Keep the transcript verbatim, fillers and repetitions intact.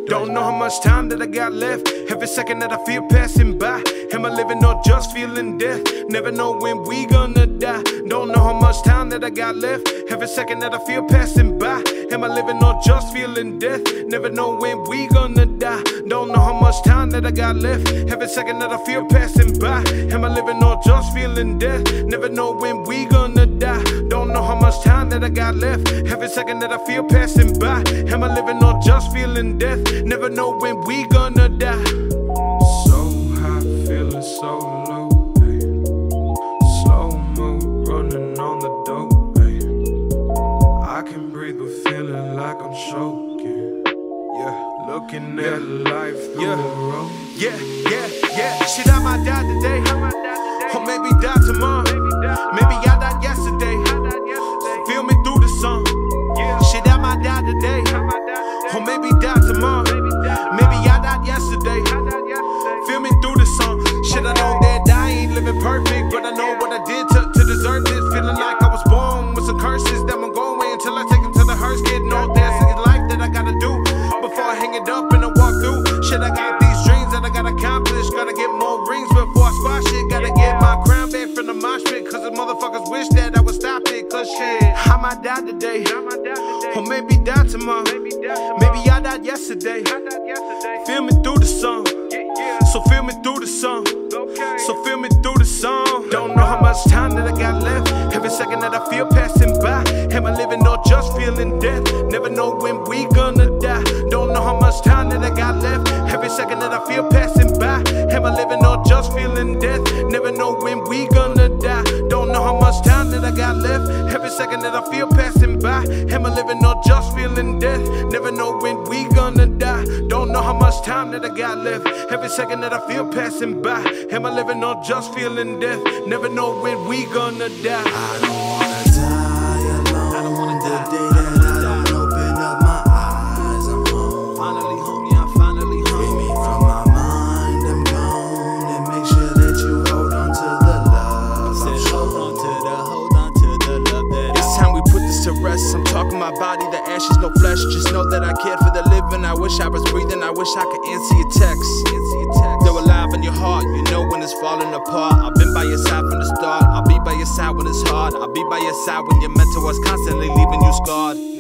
Don't know how much time that I got left. Every second that I feel passing by. Am I living or just feeling death? Never know when we gonna die. Don't know how much time that I got left. Every second that I feel passing by. Am I living or just feeling death? Never know when we gonna die. Don't know how much time that I got left. Every second that I feel passing by. Am I living or just feeling death? Never know when we gonna die. Don't know how much time that I got left. Every second that I feel passing by. Am I living or just feeling death? Never know when we gonna die. So high, feeling so low, ay. Slow-mo, running on the dope, ay. I can breathe but feeling like I'm choking. Yeah, looking at yeah. life through yeah. a rope. Yeah, yeah, yeah. Shit, I might die today, or maybe die tomorrow. Maybe I died yesterday. Feel me through the song. Shit, I might die today, or maybe die tomorrow. Maybe I died yesterday. Feel me through the song. Shit, I know that I ain't living perfect, but I know what I did to, to deserve this. Feeling like I was born with some curses that won't go away until I take them to the hearse. Getting all there's in life that I gotta do before I hang it up and I walk through. Shit, I got these dreams that I gotta accomplish. Gotta get more rings before I spot shit. Gotta get my crown back from the mosh pit, cause the motherfuckers wish that I would stop it. Cause shit, I might die today, or maybe die tomorrow. Maybe I died yesterday. Feel me through the song. So feel me through the song. So feel me through the song. Don't know how much time that I got left. Every second that I feel passing by. Am I living or just feeling death? Never know when we gonna die. Don't know how much time that I got left. Every second that I feel passing by. Am I living or just feeling death? Never know when we gonna die. Don't know how much time that I got left. Every second that I feel passing by. Am I living or just feeling death? Never know when we gonna die. Don't know how much time that I got left. Every second that I feel passing by. Am I living or just feeling death? Never know when we gonna die. I don't wanna die alone. I don't wanna die. The day that I don't open up my eyes, I'm home. Finally home, yeah, I'm finally home. Free me from my mind, I'm gone. And make sure that you hold on to the love. Said hold on to the, hold on to the love that it's time we put this to rest. I'm talking my body, the ashes, no flesh. Just know that I cared for the living. I wish I was breathing. I wish I could answer your text. They're alive in your heart, you know when it's falling apart. I've been by your side from the start. I'll be by your side when it's hard. I'll be by your side when your mentor was constantly leaving you scarred.